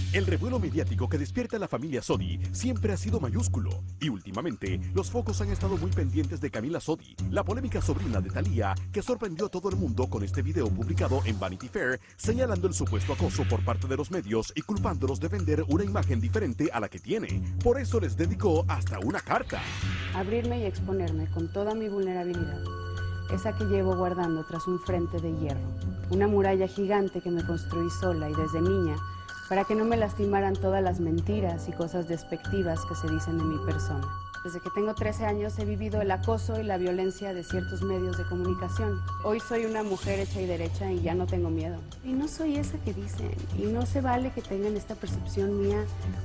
El revuelo mediático que despierta a la familia Sodi siempre ha sido mayúsculo y últimamente los focos han estado muy pendientes de Camila Sodi, la polémica sobrina de Thalía que sorprendió a todo el mundo con este video publicado en Vanity Fair señalando el supuesto acoso por parte de los medios y culpándolos de vender una imagen diferente a la que tiene. Por eso les dedicó hasta una carta. Abrirme y exponerme con toda mi vulnerabilidad, esa que llevo guardando tras un frente de hierro, una muralla gigante que me construí sola y desde niña, para que no me lastimaran todas las mentiras y cosas despectivas que se dicen de mi persona. Desde que tengo 13 años he vivido el acoso y la violencia de ciertos medios de comunicación. Hoy soy una mujer hecha y derecha y ya no tengo miedo. Y no soy esa que dicen, y no se vale que tengan esta percepción mía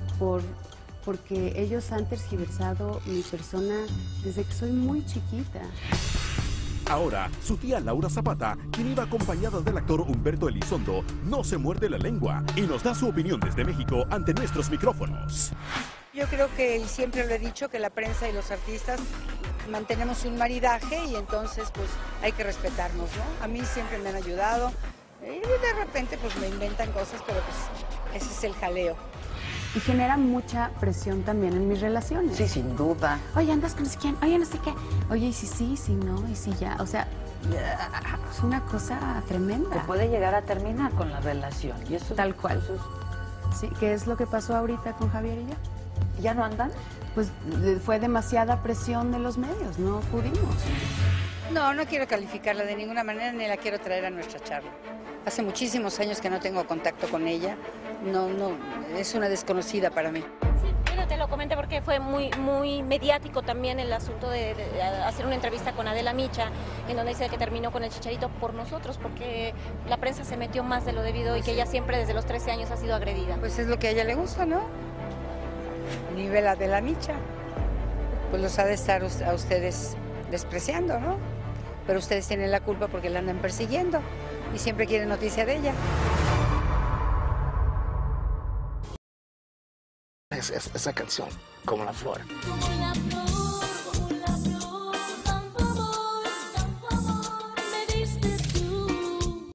porque ellos han tergiversado mi persona desde que soy muy chiquita. Ahora, su tía Laura Zapata, quien iba acompañada del actor Humberto Elizondo, no se muerde la lengua y nos da su opinión desde México ante nuestros micrófonos. Yo creo que, y siempre lo he dicho, que la prensa y los artistas mantenemos un maridaje y entonces pues hay que respetarnos, ¿no? A mí siempre me han ayudado y de repente pues me inventan cosas, pero pues ese es el jaleo. Y genera mucha presión también en mis relaciones. Sí, sin duda. Oye, andas con no sé quién, oye, no sé qué. Oye, y si sí, si no, y si ya. O sea, es una cosa tremenda. Te puede llegar a terminar con la relación. Y eso, tal cual. Sí, ¿qué es lo que pasó ahorita con Javier y yo? ¿Ya no andan? Pues fue demasiada presión de los medios, no pudimos. No, no quiero calificarla de ninguna manera ni la quiero traer a nuestra charla. Hace muchísimos años que no tengo contacto con ella. No, es una desconocida para mí. Sí, yo te lo comenté porque fue muy mediático también el asunto de hacer una entrevista con Adela Micha, en donde dice que terminó con el Chicharito por nosotros, porque la prensa se metió más de lo debido y que ella siempre desde los 13 años ha sido agredida. Pues es lo que a ella le gusta, ¿no? Nivel Adela Micha. Pues los ha de estar a ustedes despreciando, ¿no? Pero ustedes tienen la culpa porque la andan persiguiendo y siempre quieren noticia de ella. Esa canción, como la flor.